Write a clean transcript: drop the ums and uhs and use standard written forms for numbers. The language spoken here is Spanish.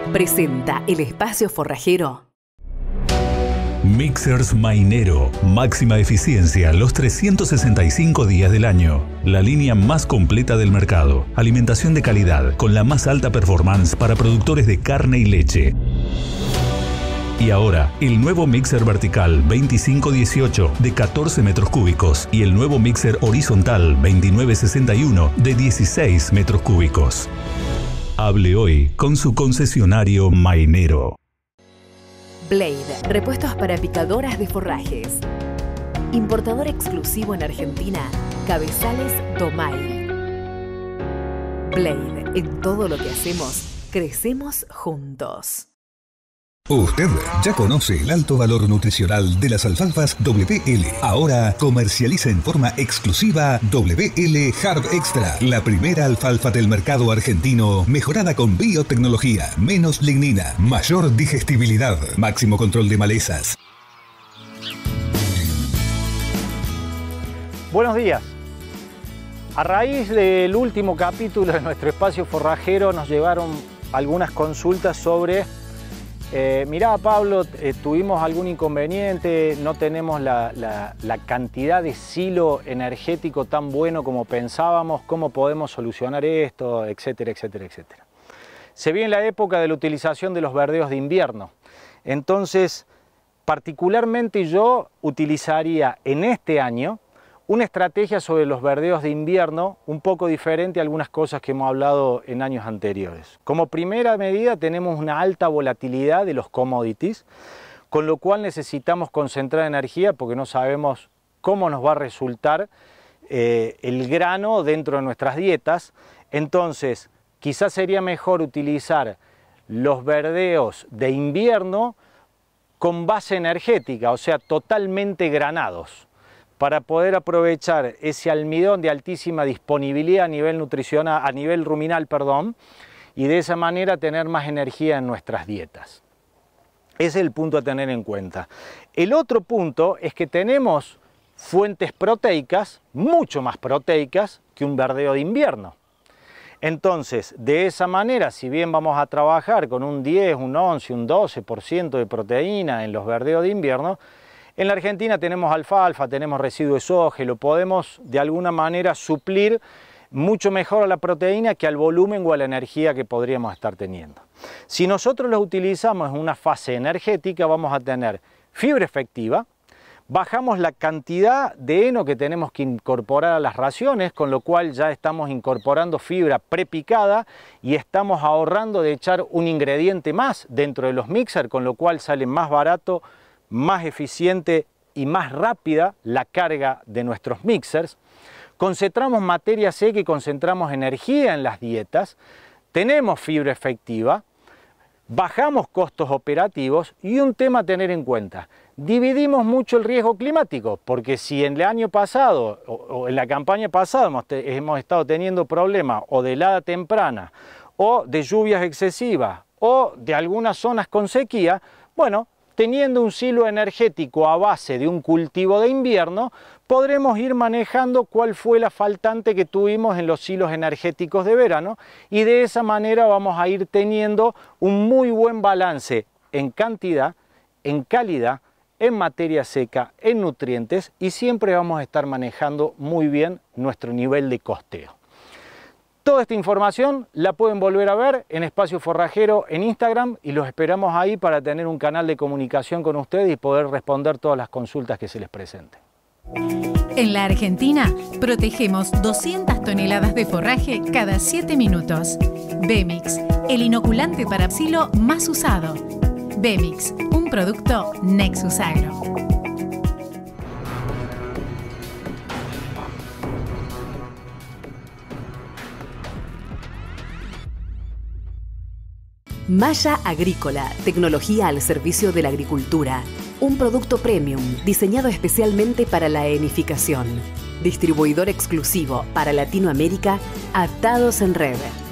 Presenta el espacio forrajero. Mixers Mainero. Máxima eficiencia los 365 días del año. La línea más completa del mercado. Alimentación de calidad con la más alta performance para productores de carne y leche. Y ahora, el nuevo mixer vertical 2518 de 14 metros cúbicos y el nuevo mixer horizontal 2961 de 16 metros cúbicos. Hable hoy con su concesionario Mainero. Blade, repuestos para picadoras de forrajes. Importador exclusivo en Argentina, Cabezales Domay. Blade, en todo lo que hacemos, crecemos juntos. Usted ya conoce el alto valor nutricional de las alfalfas WL. Ahora comercializa en forma exclusiva WL Hard Extra, la primera alfalfa del mercado argentino, mejorada con biotecnología, menos lignina, mayor digestibilidad, máximo control de malezas. Buenos días. A raíz del último capítulo de nuestro espacio forrajero nos llevaron algunas consultas sobre mirá, Pablo, tuvimos algún inconveniente, no tenemos la cantidad de silo energético tan bueno como pensábamos, ¿cómo podemos solucionar esto? Etcétera, etcétera, etcétera. Se viene la época de la utilización de los verdeos de invierno. Entonces, particularmente yo utilizaría en este año una estrategia sobre los verdeos de invierno un poco diferente a algunas cosas que hemos hablado en años anteriores. Como primera medida tenemos una alta volatilidad de los commodities, con lo cual necesitamos concentrar energía porque no sabemos cómo nos va a resultar el grano dentro de nuestras dietas. Entonces, quizás sería mejor utilizar los verdeos de invierno con base energética, o sea, totalmente granados, para poder aprovechar ese almidón de altísima disponibilidad a nivel nutricional, a nivel ruminal, y de esa manera tener más energía en nuestras dietas. Ese es el punto a tener en cuenta. El otro punto es que tenemos fuentes proteicas, mucho más proteicas que un verdeo de invierno. Entonces, de esa manera, si bien vamos a trabajar con un 10, un 11, un 12% de proteína en los verdeos de invierno, en la Argentina tenemos alfalfa, tenemos residuo de soja, lo podemos de alguna manera suplir mucho mejor a la proteína que al volumen o a la energía que podríamos estar teniendo. Si nosotros los utilizamos en una fase energética, vamos a tener fibra efectiva, bajamos la cantidad de heno que tenemos que incorporar a las raciones, con lo cual ya estamos incorporando fibra prepicada y estamos ahorrando de echar un ingrediente más dentro de los mixers, con lo cual sale más barato, más eficiente y más rápida la carga de nuestros mixers. Concentramos materia seca y concentramos energía en las dietas, tenemos fibra efectiva, bajamos costos operativos y un tema a tener en cuenta, dividimos mucho el riesgo climático, porque si en el año pasado o en la campaña pasada hemos estado teniendo problemas o de helada temprana o de lluvias excesivas o de algunas zonas con sequía, bueno, teniendo un silo energético a base de un cultivo de invierno, podremos ir manejando cuál fue la faltante que tuvimos en los silos energéticos de verano y de esa manera vamos a ir teniendo un muy buen balance en cantidad, en calidad, en materia seca, en nutrientes y siempre vamos a estar manejando muy bien nuestro nivel de costeo. Toda esta información la pueden volver a ver en Espacio Forrajero en Instagram y los esperamos ahí para tener un canal de comunicación con ustedes y poder responder todas las consultas que se les presenten. En la Argentina, protegemos 200 toneladas de forraje cada 7 minutos. Bemix, el inoculante para silo más usado. Bemix, un producto Nexus Agro. Malla Agrícola, tecnología al servicio de la agricultura. Un producto premium diseñado especialmente para la henificación. Distribuidor exclusivo para Latinoamérica, Atados en Red.